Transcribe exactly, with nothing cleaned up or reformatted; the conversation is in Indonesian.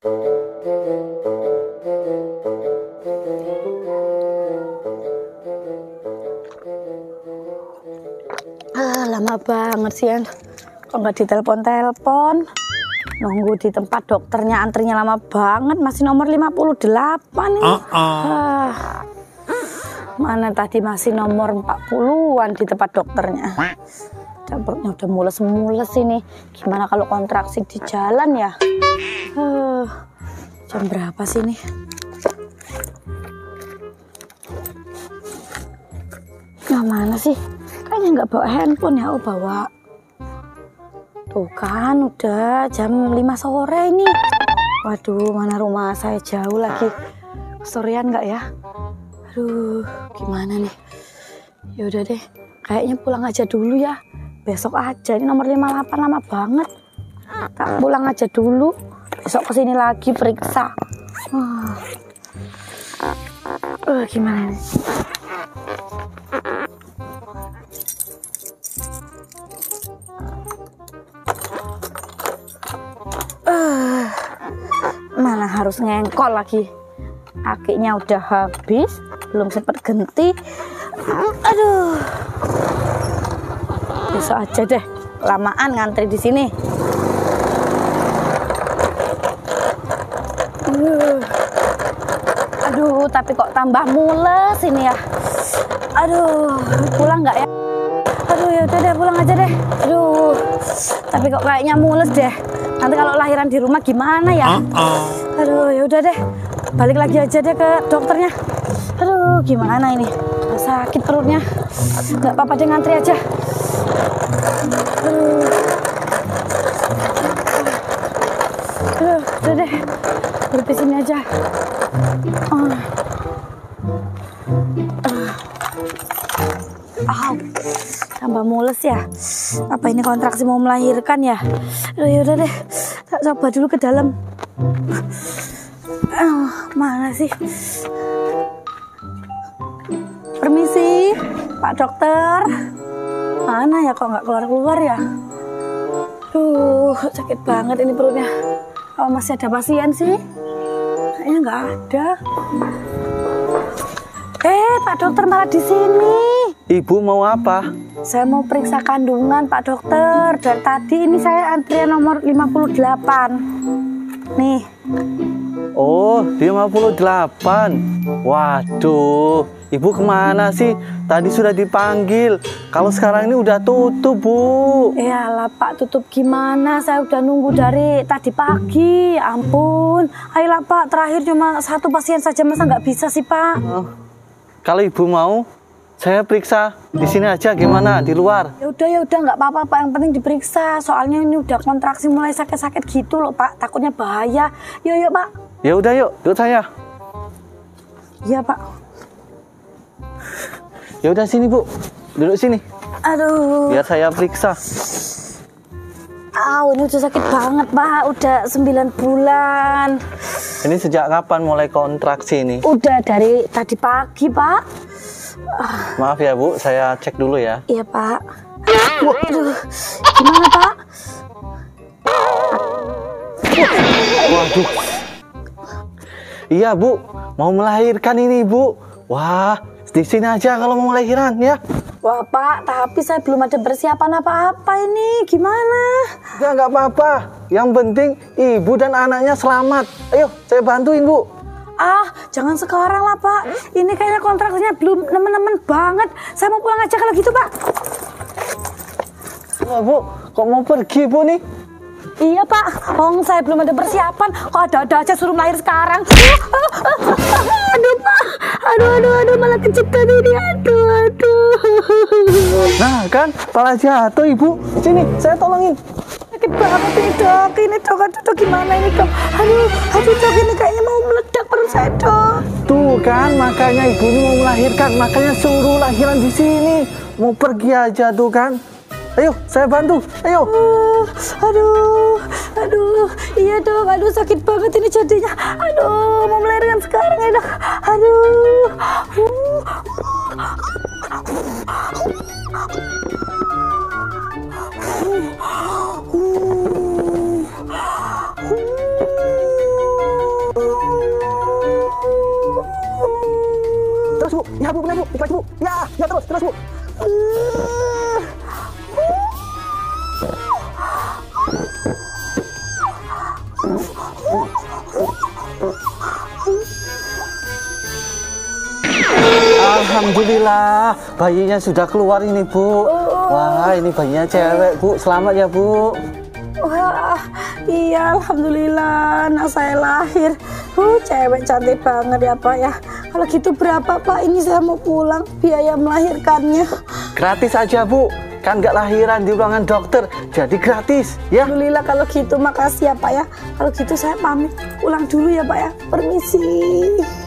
Ah, lama banget sih ya. Kok nggak ditelepon-telepon? Nunggu di tempat dokternya antrinya lama banget. Masih nomor lima puluh delapan nih. Uh -uh. Ah, mana tadi masih nomor empat puluhan di tempat dokternya. Perutnya udah mules-mules ini. Gimana kalau kontraksi di jalan ya? Uh, jam berapa sih nih? Nah, mana sih? Kayaknya nggak bawa handphone ya. Oh, bawa. Tuh kan udah jam lima sore ini. Waduh, mana rumah saya jauh lagi. Kesorean nggak ya? Aduh, gimana nih? Yaudah deh, kayaknya pulang aja dulu ya. Besok aja, ini nomor lima puluh delapan lama banget. Tak pulang aja dulu. Besok kesini lagi periksa. Uh, uh, gimana nih? Uh, mana harus ngengkol lagi. Akinya udah habis, belum sempat ganti. Aduh. Besok aja deh, kelamaan ngantri di sini. Uh. Aduh, tapi kok tambah mules ini ya. Aduh, pulang nggak ya? Aduh, ya udah deh, pulang aja deh. Aduh, tapi kok kayaknya mules deh. Nanti kalau lahiran di rumah gimana ya? Aduh, ya udah deh, balik lagi aja deh ke dokternya. Aduh, gimana ini? Sakit perutnya. Nggak apa-apa deh, ngantri aja. Aduh. Aduh, udah deh, berhenti sini aja. Oh. Au, tambah mules ya. Apa ini kontraksi mau melahirkan ya? Aduh, yaudah deh, tak coba dulu ke dalam. Oh, mana sih? Permisi, Pak Dokter. Mana ya, kok nggak keluar-keluar ya? Duh, sakit banget ini perutnya. Oh, masih ada pasien sih? Kayaknya nggak ada. Eh, Pak Dokter malah di sini. Ibu mau apa? Saya mau periksa kandungan, Pak Dokter. Dari tadi ini saya antrian nomor lima puluh delapan. Nih. Oh, lima puluh delapan. Waduh, Ibu kemana sih? Tadi sudah dipanggil. Kalau sekarang ini udah tutup, Bu. Iyalah, Pak, tutup gimana? Saya udah nunggu dari tadi pagi. Ya ampun. Ayolah, Pak, terakhir cuma satu pasien saja. Masa nggak bisa sih, Pak? Oh, kalau Ibu mau, saya periksa di sini aja, gimana? Di luar? Ya udah, ya udah, nggak apa-apa, Pak. Yang penting diperiksa. Soalnya ini udah kontraksi mulai sakit-sakit gitu loh, Pak. Takutnya bahaya. Yuk, yuk, Pak. Ya udah, yuk, ikut saya. Iya, Pak. Ya udah, sini, Bu. Duduk sini. Aduh. Biar saya periksa. Aw, ini udah sakit banget, Pak. Udah sembilan bulan. Ini sejak kapan mulai kontraksi ini? Udah dari tadi pagi, Pak. Maaf ya, Bu, saya cek dulu ya. Iya, Pak. Aduh, gimana, Pak? Waduh. Iya, Bu, mau melahirkan ini, Bu. Wah, di sini aja kalau mau lahiran ya. Wah, Pak, tapi saya belum ada persiapan apa-apa ini. Gimana? Ya, nggak apa-apa. Yang penting ibu dan anaknya selamat. Ayo, saya bantuin, Bu. Ah, jangan sekarang lah, Pak. Ini kayaknya kontraksinya belum nemen-nemen banget. Saya mau pulang aja kalau gitu, Pak. Oh, Bu, kok mau pergi, Bu, nih? Iya, Pak. Oh, saya belum ada persiapan. Kok ada-ada aja suruh melahir sekarang. Aduh, Pak. Aduh, aduh, aduh. Malah kejepit ini. Aduh, aduh. Nah, kan? Malah jatuh, Ibu. Sini, saya tolongin. Sakit banget ini, Dok. Ini, Dok. Aduh, Dok. Gimana ini, Dok? Aduh, aduh, Dok. Ini kayaknya mau meledak perut saya, Dok. Tuh, kan? Makanya Ibu ini mau melahirkan. Makanya suruh lahiran di sini. Mau pergi aja, tuh, kan? Ayo, saya bantu. Ayo. Uh, aduh, aduh, iya, Dok. Aduh, sakit banget ini jadinya. Aduh, mau melahirkan sekarang ya, Dok. Aduh. Uh, uh, uh, uh. Bu, benar Bu. Dikit lagi Bu. Ya, ya terus, terus Bu. Uh. Alhamdulillah, bayinya sudah keluar ini Bu. Wah, ini bayinya cewek Bu. Selamat ya Bu. Wah, iya alhamdulillah anak saya lahir. Uh, cewek cantik banget ya Pak ya. Kalau gitu berapa Pak? Ini saya mau pulang biaya melahirkannya. Gratis aja Bu. Kan nggak lahiran di ruangan dokter, jadi gratis ya. Alhamdulillah kalau gitu, makasih ya Pak ya. Kalau gitu saya pamit pulang dulu ya Pak ya. Permisi.